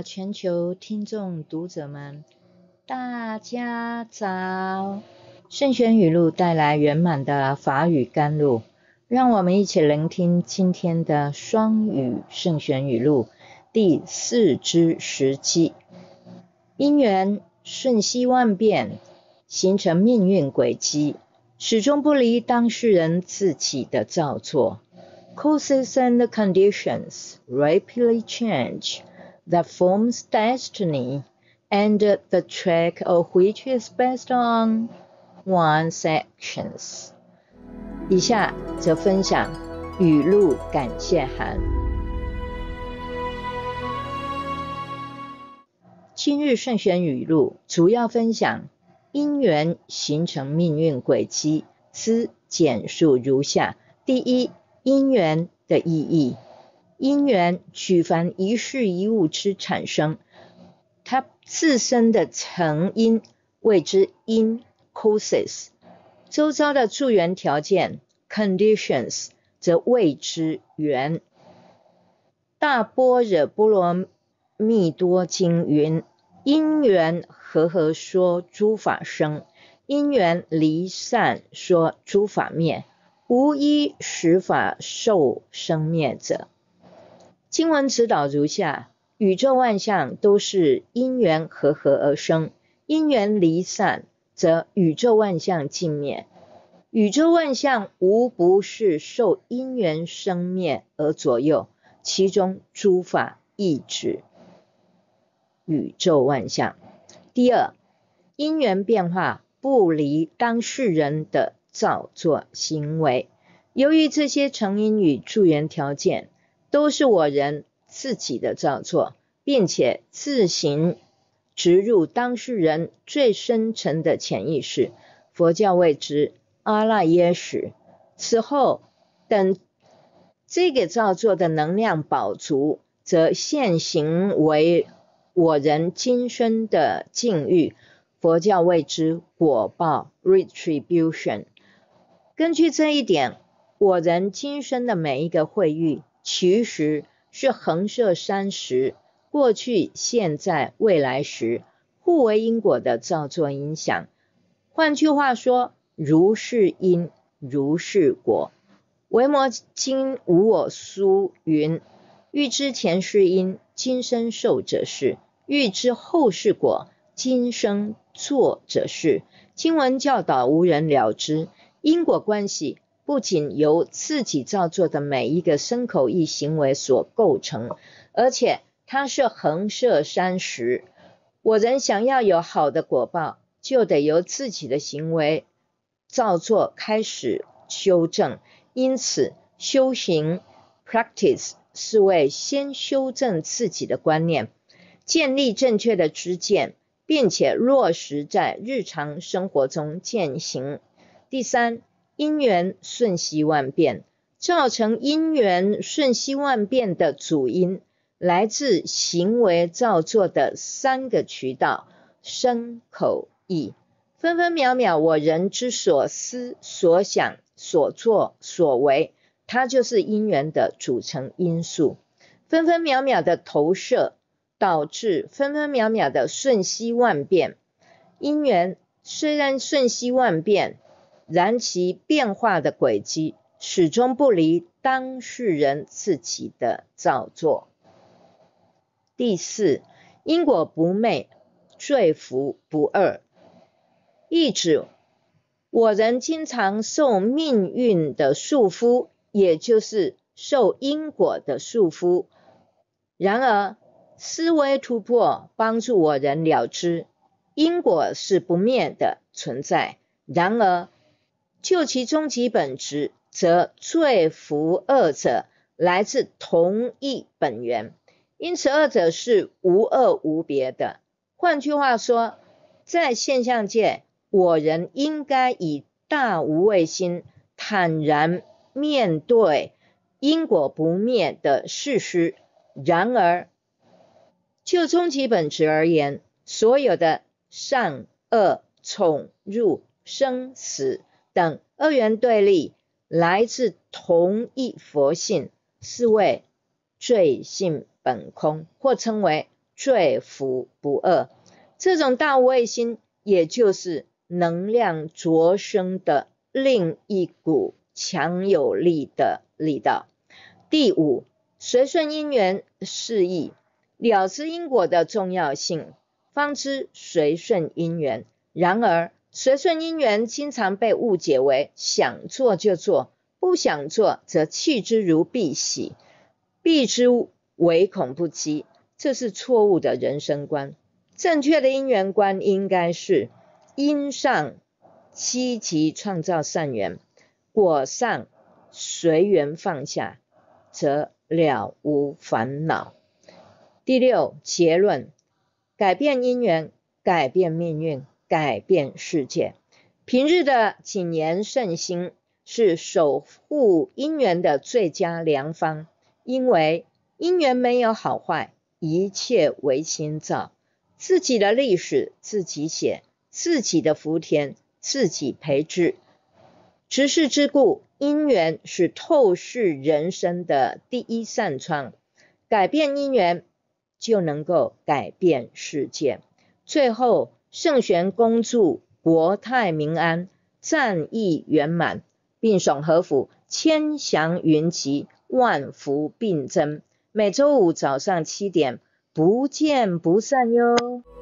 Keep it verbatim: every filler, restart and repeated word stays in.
的全球听众读者们，大家早！圣贤语录带来圆满的法语甘露，让我们一起聆听今天的双语圣贤语录第四之十七。因缘瞬息万变，形成命运轨迹，始终不离当事人自己的造作。Causes and conditions rapidly change that forms destiny, and the track of which is based on one's actions. 以下则分享语录感谢函。今日圣贤语录主要分享因缘形成命运轨迹之简述如下。第一，因缘的意义。因缘举凡一事一物之产生，它自身的成因谓之因 causes， 周遭的助缘条件 conditions 则谓之缘。大般若波罗蜜多经云：因缘和合说诸法生，因缘离散说诸法灭，无一实法受生灭者。经文指导如下：宇宙万象都是因缘和合而生，因缘离散则宇宙万象尽灭。宇宙万象无不是受因缘生灭而左右，其中诸法亦指宇宙万象。第二，因缘变化不离当事人的造作行为，由于这些成因与助缘条件都是我人自己的造作，并且自行植入当事人最深层的潜意识，佛教谓之阿赖耶识。此后等这个造作的能量饱足，则现行为我人今生的境遇，佛教谓之果报 retribution。 根据这一点，我人今生的每一个会遇其实是横涉三时，过去现在未来时互为因果的造作影响。换句话说，如是因如是果。维摩经无我书云：欲知前世因，今生受者是；欲知后世果，今生作者是。经文教导无人了知，因果关系不仅由自己造作的每一个身口意行为所构成，而且它是横涉三时。我人想要有好的果报，就得由自己的行为造作开始修正。因此修行 practice 是为先修正自己的观念，建立正确的知见，并且落实在日常生活中践行。第三，因缘瞬息万变。造成因缘瞬息万变的主因来自行为造作的三个渠道：身口意。分分秒秒我人之所思所想所作所为，它就是因缘的组成因素。分分秒秒的投射导致分分秒秒的瞬息万变。因缘虽然瞬息万变，然其变化的轨迹始终不离当事人自己的造作。第四，因果不昧，罪福不二。意指我人经常受命运的束缚，也就是受因果的束缚。然而思维突破帮助我人了知因果是不灭的存在，然而就其终极本质，则罪福二者来自同一本源，因此二者是无二无别的。换句话说，在现象界，我人应该以大无畏心坦然面对因果不灭的事实。然而就终极本质而言，所有的善恶宠辱生死等二元对立来自同一佛性，是谓罪性本空，或称为罪福不二。这种大无畏心也就是能量着生的另一股强有力的力道。第五，随顺因缘释义，了知因果的重要性，方知随顺因缘。然而随顺因缘经常被误解为想做就做，不想做则弃之如敝屣，避之唯恐不及，这是错误的人生观。正确的因缘观应该是因上积极创造善缘，果上随缘放下，则了无烦恼。第六，结论，改变因缘，改变命运，改变世界。平日的谨言慎行是守护因缘的最佳良方，因为因缘没有好坏，一切唯心造，自己的历史自己写，自己的福田自己培植。知世之故，因缘是透视人生的第一扇窗，改变因缘就能够改变世界。最后，圣贤恭祝国泰民安，战役圆满，并爽和府，千祥云集，万福并增。每周五早上七点，不见不散哟。